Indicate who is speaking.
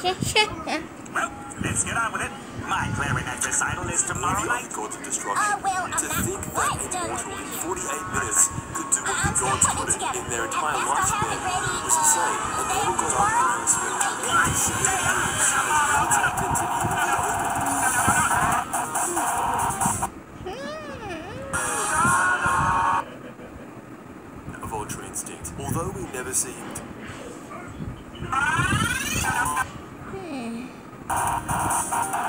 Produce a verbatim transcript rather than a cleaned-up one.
Speaker 1: Well, let's get on with it. My clarinet recital is tomorrow night.
Speaker 2: Gods of destruction.
Speaker 3: Oh, well,
Speaker 2: to
Speaker 3: um,
Speaker 2: think that
Speaker 3: right,
Speaker 2: a
Speaker 3: darling.
Speaker 2: mortal in forty-eight minutes could do what
Speaker 3: I'm
Speaker 2: the
Speaker 3: still
Speaker 2: gods
Speaker 3: putting it
Speaker 2: couldn't
Speaker 3: together.
Speaker 2: in their
Speaker 3: At
Speaker 2: entire
Speaker 3: best, I'll have it
Speaker 2: lifespan
Speaker 3: ready,
Speaker 2: was insane.
Speaker 3: uh,
Speaker 2: And then we got
Speaker 3: tomorrow?
Speaker 2: our first spectacular scene as we tapped into even the open of Ultra Instinct. Although we never seemed
Speaker 3: Hmm.